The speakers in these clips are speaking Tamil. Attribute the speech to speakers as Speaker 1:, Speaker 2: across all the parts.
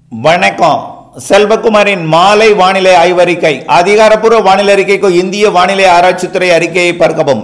Speaker 1: வணக்கம். செல்வகுமாரின் மாலை வானிலை ஆய்வறிக்கை. அதிகாரப்பூர்வ வானிலை அறிக்கைக்கு இந்திய வானிலை ஆராய்ச்சித்துறை அறிக்கையை பார்க்கவும்.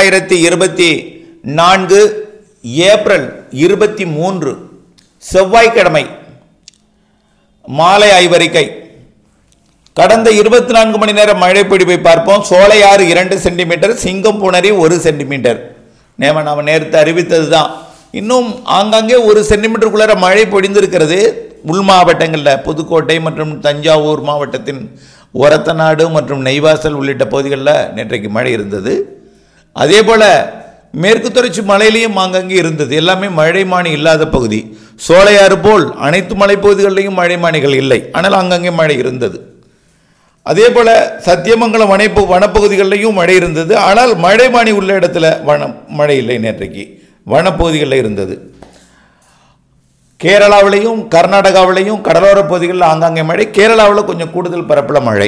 Speaker 1: 2024 ஏப்ரல் 23 செவ்வாய்க்கிழமை மாலை ஆய்வறிக்கை. கடந்த 24 மணி நேர மழை பிடிப்பை பார்ப்போம். Sholayar 2 centimetre, Singampunari 1 centimetre. நாம் நேரத்தை அறிவித்தது தான். இன்னும் ஆங்காங்கே 1 சென்டிமீட்டருக்குள்ளார மழை பொழிந்திருக்கிறது. உள் மாவட்டங்களில் புதுக்கோட்டை மற்றும் தஞ்சாவூர் மாவட்டத்தின் ஒரத்தநாடு மற்றும் நெய்வாசல் உள்ளிட்ட பகுதிகளில் நேற்றைக்கு மழை இருந்தது. அதே போல் மேற்கு தொடர்ச்சி மலையிலையும் ஆங்காங்கே இருந்தது. எல்லாமே மழைமானி இல்லாத பகுதி. சோலையாறு போல் அனைத்து மலைப்பகுதிகளிலையும் மழைமானிகள் இல்லை, ஆனால் ஆங்காங்கே மழை இருந்தது. அதே போல் சத்தியமங்கலம் வனப்பகுதிகளிலையும் மழை இருந்தது, ஆனால் மழைமானி உள்ள இடத்துல மழை இல்லை. நேற்றைக்கு வனப்பகுதிகளில் இருந்தது. கேரளாவிலையும் கர்நாடகாவிலையும் கடலோர பகுதிகளில் ஆங்காங்கே மழை. கேரளாவில் கொஞ்சம் கூடுதல் பரப்பில் மழை.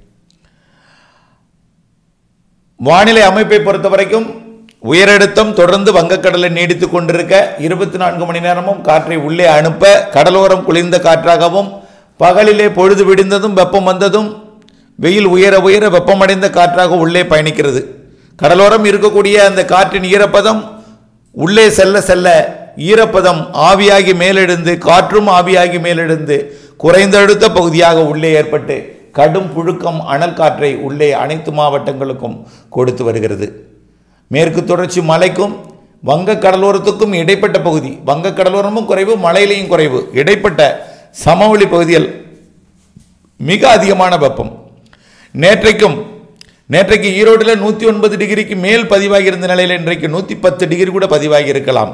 Speaker 1: வானிலை அமைப்பை பொறுத்த வரைக்கும் உயரழுத்தம் தொடர்ந்து வங்கக்கடலை நீடித்து கொண்டிருக்க 24 மணி நேரமும் காற்றை உள்ளே அனுப்ப கடலோரம் குளிர்ந்த காற்றாகவும், பகலிலே பொழுது விடிந்ததும் வெப்பம் வந்ததும் வெயில் உயர உயர வெப்பமடைந்த காற்றாக உள்ளே பயணிக்கிறது. கடலோரம் இருக்கக்கூடிய அந்த காற்றின் ஈரப்பதம் உள்ளே செல்ல செல்ல ஈரப்பதம் ஆவியாகி மேலெழுந்து, காற்றும் ஆவியாகி மேலெழுந்து குறைந்த அழுத்த பகுதியாக உள்ளே ஏற்பட்டு கடும் புழுக்கம் அனல் காற்றை உள்ளே அனைத்து மாவட்டங்களுக்கும் கொடுத்து வருகிறது. மேற்கு தொடர்ச்சி மலைக்கும் வங்க கடலோரத்துக்கும் இடைப்பட்ட பகுதி, வங்க கடலோரமும் குறைவு, மலையிலையும் குறைவு, இடைப்பட்ட சமவெளி பகுதியில் மிக அதிகமான வெப்பம். நேற்றைக்கு ஈரோட்டில் 109 டிகிரிக்கு மேல் பதிவாகி இருந்த நிலையில் இன்றைக்கு 110 டிகிரி கூட பதிவாகி இருக்கலாம்.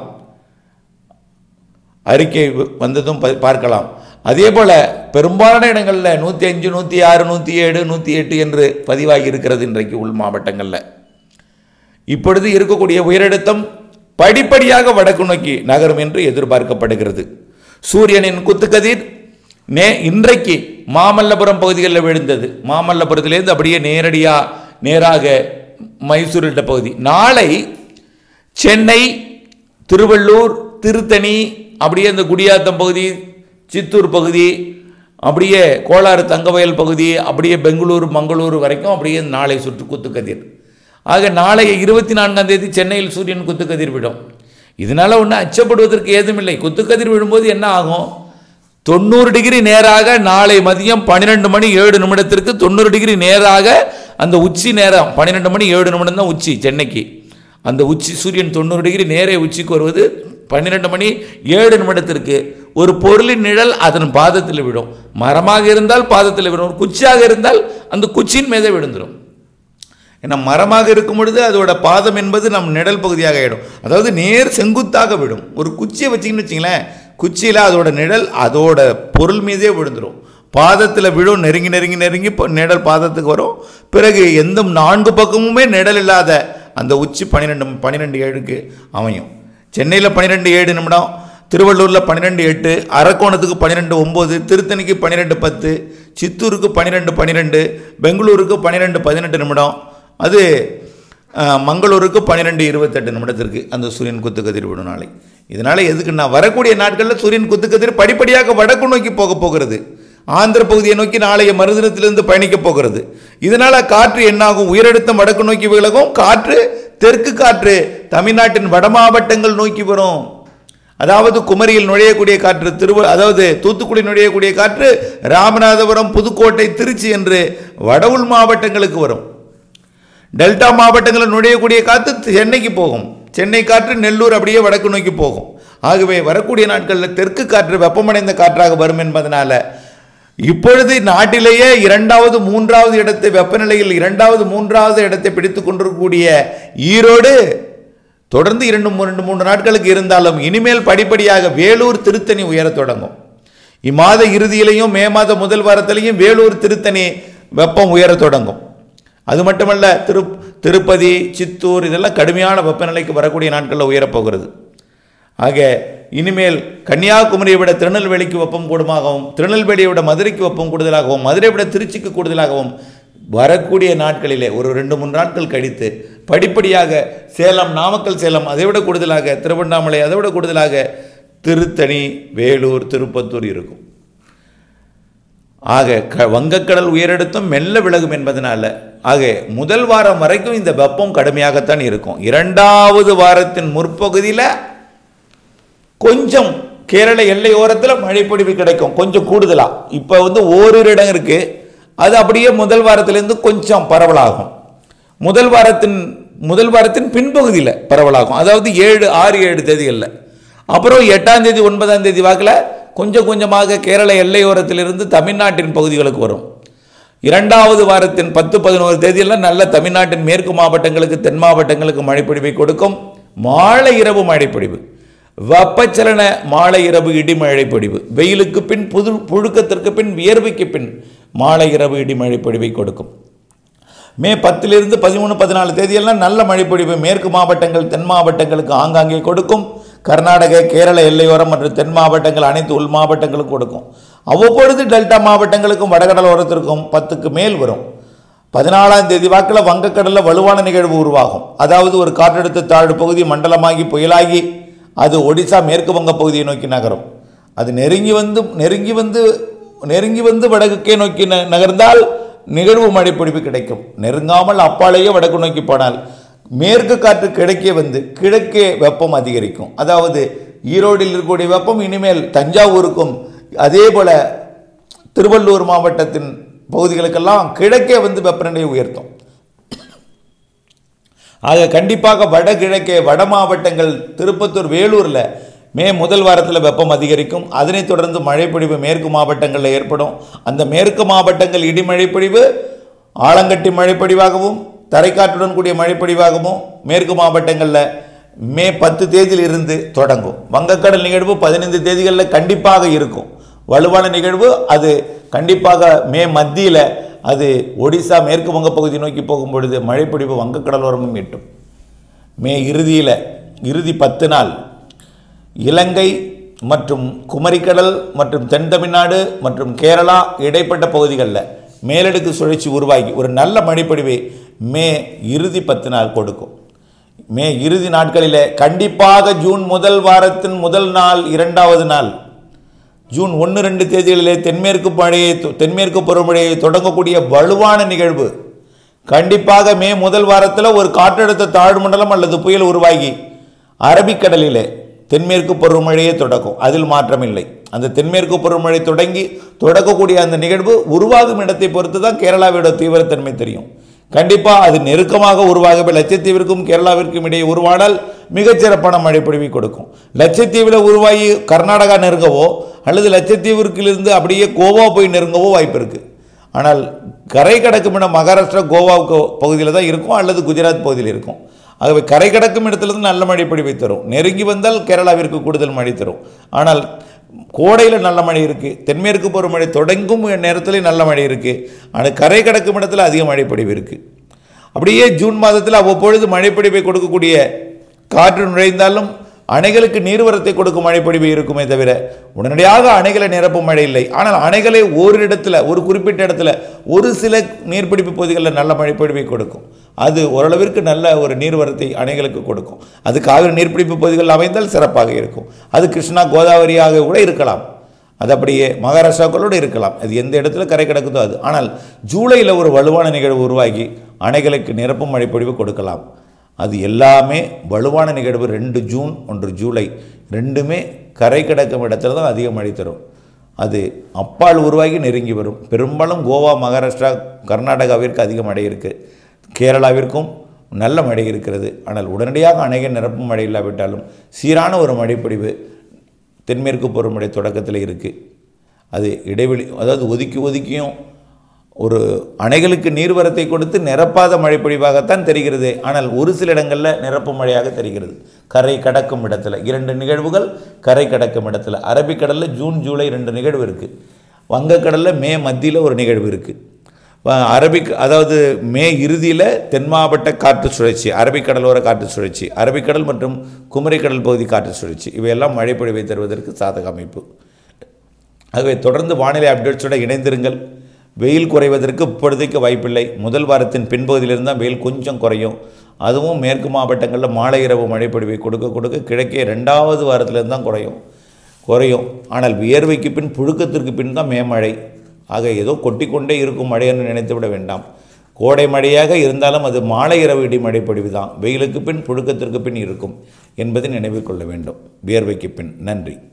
Speaker 1: அறிக்கை வந்ததும் பார்க்கலாம். அதே போல பெரும்பாலான இடங்களில் 105, 106, 107, 108 என்று பதிவாகி இருக்கிறது. இன்றைக்கு உள் மாவட்டங்களில் இப்பொழுது இருக்கக்கூடிய உயரழுத்தம் படிப்படியாக வடக்கு நோக்கி நகரும் என்று எதிர்பார்க்கப்படுகிறது. சூரியனின் குத்துக்கதிர் இன்றைக்கு மாமல்லபுரம் பகுதிகளில் விழுந்தது. மாமல்லபுரத்திலிருந்து அப்படியே நேராக மைசூர் என்ற பகுதி. நாளை சென்னை, திருவள்ளூர், திருத்தணி, அப்படியே இந்த குடியாத்தம் பகுதி, சித்தூர் பகுதி, அப்படியே கோலாறு தங்கவயல் பகுதி, அப்படியே பெங்களூர் மங்களூர் வரைக்கும் அப்படியே நாளை சுற்று குத்துக்கதிர். ஆக நாளை 24ஆம் தேதி சென்னையில் சூரியன் குத்துக்கதிர் விடும். இதனால் ஒன்றும் அச்சப்படுவதற்கு ஏதுமில்லை. குத்துக்கதிர் விடும்போது என்ன ஆகும்? 90 டிகிரி நேராக நாளை மதியம் 12 மணி 7 நிமிடத்திற்கு 90 டிகிரி நேராக அந்த உச்சி நேரம் 12 மணி 7 நிமிடம் தான் உச்சி சென்னைக்கு. அந்த உச்சி சூரியன் 90 டிகிரி நேரே உச்சிக்கு வருவது 12 மணி 7 நிமிடத்திற்கு. ஒரு பொருளின் நிழல் அதன் பாதத்தில் விடும். மரமாக இருந்தால் பாதத்தில் விடும், ஒரு குச்சியாக இருந்தால் அந்த குச்சியின் மீதே விழுந்துடும். ஏன்னா மரமாக இருக்கும் பொழுது அதோட பாதம் என்பது நம் நிழல் பகுதியாக ஆகிடும். அதாவது நேர் செங்குத்தாக விடும். ஒரு குச்சியை வச்சிங்கன்னு வச்சிங்களேன், குச்சியில் அதோட நிழல் அதோட பொருள் மீதே விழுந்துடும். பாதத்தில் விழும், நெருங்கி நிழல் பாதத்துக்கு வரும். பிறகு எந்த 4 பக்கமுமே நிழல் இல்லாத அந்த உச்சி 12:7 அமையும். சென்னையில் 12:7 நிமிடம், திருவள்ளூரில் 12:8, அரக்கோணத்துக்கு 12:9, திருத்தணிக்கு 12:10, சித்தூருக்கு 12:12, பெங்களூருக்கு 12:18 நிமிடம், அது மங்களூருக்கு 12:28 நிமிடத்திற்கு அந்த சூரியன் குத்துக்கதிர் விடும் நாளை. இதனால் எதுக்குன்னா வரக்கூடிய நாட்களில் சூரியன் குத்துக்கதிர் படிப்படியாக வடக்கு நோக்கி போகிறது. ஆந்திர பகுதியை நோக்கி நாளைய மறுதினத்திலிருந்து பயணிக்கப் போகிறது. இதனால் காற்று என்னாகும்? உயரழுத்தம் வடக்கு நோக்கி விலகும். காற்று தெற்கு காற்று தமிழ்நாட்டின் வட மாவட்டங்கள் நோக்கி வரும். அதாவது குமரியில் நுழையக்கூடிய காற்று, அதாவது தூத்துக்குடி நுழையக்கூடிய காற்று ராமநாதபுரம், புதுக்கோட்டை, திருச்சி என்று வட உள் மாவட்டங்களுக்கு வரும். டெல்டா மாவட்டங்களில் நுழையக்கூடிய காற்று சென்னைக்கு போகும். சென்னை காற்று நெல்லூர் அப்படியே வடக்கு நோக்கி போகும். ஆகவே வரக்கூடிய நாட்களில் தெற்கு காற்று வெப்பமடைந்த காற்றாக வரும் என்பதனால இப்பொழுது நாட்டிலேயே 2வது 3வது இடத்தை, வெப்பநிலையில் 2வது 3வது இடத்தை பிடித்துக் கொண்டிருக்கக்கூடிய ஈரோடு தொடர்ந்து 2-3 நாட்களுக்கு இருந்தாலும் இனிமேல் படிப்படியாக வேலூர், திருத்தணி உயரத் தொடங்கும். இம்மாத இறுதியிலையும் மே மாத முதல் வாரத்திலையும் வேலூர், திருத்தணி வெப்பம் உயரத் தொடங்கும். அது மட்டுமல்ல, திருப்பதி, சித்தூர் இதெல்லாம் கடுமையான வெப்பநிலைக்கு வரக்கூடிய நாட்களில் உயரப்போகிறது. ஆக இனிமேல் கன்னியாகுமரியை விட திருநெல்வேலிக்கு வெப்பம் கூடுமாகவும், திருநெல்வேலியை விட மதுரைக்கு வெப்பம் கூடுதலாகவும், மதுரை விட திருச்சிக்கு கூடுதலாகவும் வரக்கூடிய நாட்களிலே ஒரு 2-3 நாட்கள் கழித்து படிப்படியாக சேலம், நாமக்கல், சேலம் அதை விட கூடுதலாக, திருவண்ணாமலை அதை விட கூடுதலாக, திருத்தணி, வேலூர், திருப்பத்தூர் இருக்கும். ஆக வங்கக்கடல் உயரழுத்தம் மெல்ல விலகும் என்பதனால ஆக முதல் வாரம் வரைக்கும் இந்த வெப்பம் கடுமையாகத்தான் இருக்கும். இரண்டாவது வாரத்தின் முற்பகுதியில் கொஞ்சம் கேரள எல்லையோரத்தில் மழைப்பொழிவு கிடைக்கும், கொஞ்சம் கூடுதலாக. இப்போ ஓரிரு இடம் இருக்குது, அது அப்படியே முதல் வாரத்திலேருந்து கொஞ்சம் பரவலாகும். முதல் வாரத்தின் பின்பகுதியில் பரவலாகும், அதாவது 7, 6, 7 தேதிகளில். அப்புறம் 8ஆம் தேதி 9ஆம் தேதி வாக்கில் கொஞ்சம் கொஞ்சமாக கேரள எல்லையோரத்திலிருந்து தமிழ்நாட்டின் பகுதிகளுக்கு வரும். இரண்டாவது வாரத்தின் 10, 11 தேதியெல்லாம் நல்ல தமிழ்நாட்டின் மேற்கு மாவட்டங்களுக்கு, தென் மாவட்டங்களுக்கு மழைப்பொழிவை கொடுக்கும். மாலை இரவு மழைப்பொழிவு, வெப்பச்சலன மாலை இரவு இடிமழை பொழிவு, வெயிலுக்கு பின் புழுக்கத்திற்கு பின் வியர்வைக்கு பின் மாலை இரவு இடிமழை பொழிவை கொடுக்கும். மே 10 13, 14 தேதியெல்லாம் நல்ல மழைப்பொழிவு மேற்கு மாவட்டங்கள், தென் மாவட்டங்களுக்கு ஆங்காங்கே கொடுக்கும். கர்நாடக, கேரள எல்லையோரம் மற்றும் தென் மாவட்டங்கள் அனைத்து உள் மாவட்டங்களுக்கும் கொடுக்கும். அவ்வப்பொழுது டெல்டா மாவட்டங்களுக்கும் வடகடலோரத்திற்கும் 10க்கு மேல் வரும். 14ஆம் தேதி வாக்கில் வங்கக்கடலில் வலுவான நிகழ்வு உருவாகும். அதாவது ஒரு காற்றழுத்த தாழ்வு பகுதி மண்டலமாகி புயலாகி அது ஒடிசா மேற்கு வங்க பகுதியை நோக்கி நகரும். அது நெருங்கி வந்து வடக்குக்கே நோக்கி நகர்ந்தால் நிகழ்வு மழைப்பொழிவு கிடைக்கும். நெருங்காமல் அப்பாலேயே வடக்கு நோக்கி போனால் மேற்கு காற்று கிழக்கே வெப்பம் அதிகரிக்கும். அதாவது ஈரோடில் இருக்கக்கூடிய வெப்பம் இனிமேல் தஞ்சாவூருக்கும் அதே போல திருவள்ளூர் மாவட்டத்தின் பகுதிகளுக்கெல்லாம் கிழக்கே வெப்பநிலையை உயர்த்தும். ஆக கண்டிப்பாக வடகிழக்கே வட மாவட்டங்கள் திருப்பத்தூர், வேலூரில் மே முதல் வாரத்தில் வெப்பம் அதிகரிக்கும். அதனைத் தொடர்ந்து மழைப்பொழிவு மேற்கு மாவட்டங்களில் ஏற்படும். அந்த மேற்கு மாவட்டங்கள் இடிமழைப்பொழிவு ஆலங்கட்டி மழைப்பொழிவாகவும் தரைக்காற்றுடன் கூடிய மழைப்பொழிவாகவும் மேற்கு மாவட்டங்களில் மே 10 தேதியில் இருந்து தொடங்கும். வங்கக்கடல் நிகழ்வு 15 தேதிகளில் கண்டிப்பாக இருக்கும். வலுவான நிகழ்வு அது கண்டிப்பாக மே மத்தியில் அது ஒடிசா மேற்கு வங்க பகுதி நோக்கி போகும் பொழுது மழைப்பொழிவு வங்கக்கடலோரமும் எட்டும். மே இறுதி 10 நாள் இலங்கை மற்றும் குமரிக்கடல் மற்றும் தென் தமிழ்நாடு மற்றும் கேரளா இடைப்பட்ட பகுதிகளில் மேலடுக்கு சுழற்சி உருவாகி ஒரு நல்ல மழைப்பொழிவை மே இறுதி 10 நாள் கொடுக்கும். மே இறுதி நாட்களில் கண்டிப்பாக ஜூன் முதல் வாரத்தின் முதல் நாள், இரண்டாவது நாள் ஜூன் 1, 2 தேதிகளிலே தென்மேற்கு பருவமழையை தொடங்கக்கூடிய வலுவான நிகழ்வு கண்டிப்பாக மே முதல் வாரத்தில் ஒரு காற்றழுத்த தாழ்வு மண்டலம் அல்லது புயல் உருவாகி அரபிக்கடலிலே தென்மேற்கு பருவமழையை தொடக்கும். அதில் மாற்றமில்லை. அந்த தென்மேற்கு பருவமழை தொடக்கக்கூடிய அந்த நிகழ்வு உருவாகும் இடத்தை பொறுத்து தான் கேரளாவோட தீவிரத்தன்மை தெரியும். கண்டிப்பாக அது நெருக்கமாக உருவாகவே லட்சத்தீவிற்கும் கேரளாவிற்கும் இடையே உருவானால் மிகச்சிறப்பான மழைப்பொழிவை கொடுக்கும். லட்சத்தீவில் உருவாகி கர்நாடகா நெருங்கவோ அல்லது லட்சத்தீவிற்கிலிருந்து அப்படியே கோவா போய் நெருங்கவோ வாய்ப்பு இருக்குது. ஆனால் கரை கடக்கும் இடம் மகாராஷ்டிரா, கோவாவுக்கு பகுதியில் தான் இருக்கும் அல்லது குஜராத் பகுதியில் இருக்கும். ஆகவே கரை கடக்கும் இடத்துலேருந்து நல்ல மழைப்பொழிவை தரும். நெருங்கி வந்தால் கேரளாவிற்கு கூடுதல் மழை தரும். ஆனால் கோடையில் நல்ல மழை இருக்குது, தென்மேற்கு பருவமழை தொடங்கும் நேரத்தில் நல்ல மழை இருக்குது. ஆனால் கரை கடக்கும் இடத்துல அதிக மழைப்பொழிவு இருக்குது. அப்படியே ஜூன் மாதத்தில் அவ்வப்பொழுது மழைப்பொழிவை கொடுக்கக்கூடிய காற்று நுழைந்தாலும் அணைகளுக்கு நீர்வரத்தை கொடுக்கும் மழைப்பொழிவு இருக்குமே தவிர உடனடியாக அணைகளை நிரப்பும் மழை இல்லை. ஆனால் அணைகளை ஒரு குறிப்பிட்ட இடத்துல ஒரு சில நீர்பிடிப்பு பகுதிகளில் நல்ல மழைப்பொழிவை கொடுக்கும். அது ஓரளவிற்கு நல்ல ஒரு நீர்வரத்தை அணைகளுக்கு கொடுக்கும். அது காவிரி நீர்பிடிப்பு பகுதிகளில் அமைந்தால் சிறப்பாக இருக்கும். அது கிருஷ்ணா, கோதாவரியாக கூட இருக்கலாம். அது அப்படியே மகாராஷ்டிராக்களோடு இருக்கலாம். அது எந்த இடத்துல கரை கிடக்குதோ அது. ஆனால் ஜூலையில் ஒரு வலுவான நிகழ்வு உருவாகி அணைகளுக்கு நிரப்பும் மழைப்பொழிவு கொடுக்கலாம். அது எல்லாமே வலுவான நிகழ்வு. 2 ஜூன் 1 ஜூலை ரெண்டுமே கரை கிடக்கும் இடத்துல தான் அதிக மழை தரும். அது அப்பால் உருவாகி நெருங்கி வரும். பெரும்பாலும் கோவா, மகாராஷ்டிரா, கர்நாடகாவிற்கு அதிக மழை இருக்குது. கேரளாவிற்கும் நல்ல மழை இருக்கிறது. ஆனால் உடனடியாக அணைகள் நிரப்பும் மழை இல்லாவிட்டாலும் சீரான ஒரு மழைப்பொழிவு தென்மேற்கு பருவமழை தொடக்கத்தில் இருக்குது. அது இடைவெளி, அதாவது ஒதுக்கியும் ஒரு அணைகளுக்கு நீர்வரத்தை கொடுத்து நிரப்பாத மழைப்பொழிவாகத்தான் தெரிகிறது. ஆனால் ஒரு சில இடங்களில் நிரப்பும் மழையாக தெரிகிறது. கரை கடக்கும் இடத்துல 2 நிகழ்வுகள் கரை கடக்கும் இடத்துல. அரபிக்கடலில் ஜூன், ஜூலை 2 நிகழ்வு இருக்குது. வங்கக்கடலில் மே மத்தியில் ஒரு நிகழ்வு இருக்குது. அதாவது மே இறுதியில் தென் மாவட்ட காற்று சுழற்சி, அரபிக்கடலோர காற்று சுழற்சி, அரபிக்கடல் மற்றும் குமரிக்கடல் பகுதி காற்று சுழற்சி, இவையெல்லாம் மழைப்பொழிவை தருவதற்கு சாதக அமைப்பு. ஆகவே தொடர்ந்து வானிலை அப்டேட்ஸோடு இணைந்திருங்கள். வெயில் குறைவதற்கு இப்பொழுதைக்கு வாய்ப்பில்லை. முதல் வாரத்தின் பின்பகுதியிலிருந்து தான் வெயில் கொஞ்சம் குறையும். அதுவும் மேற்கு மாவட்டங்களில் மாலை இரவு மழைப்பொழிவை கொடுக்க கிழக்கே 2வது வாரத்திலிருந்து தான் குறையும். ஆனால் வியர்வைக்கு பின் புழுக்கத்திற்கு பின் தான் மேமழை. ஆக ஏதோ கொட்டிக்கொண்டே இருக்கும் மழை என்று நினைத்து விட வேண்டாம். கோடை மழையாக இருந்தாலும் அது மாலை இரவு இடி மழை பொழிவு தான். வெயிலுக்கு பின் புழுக்கத்திற்கு பின் இருக்கும் என்பதை நினைவில் கொள்ள வேண்டும். வியர்வைக்கு பின். நன்றி.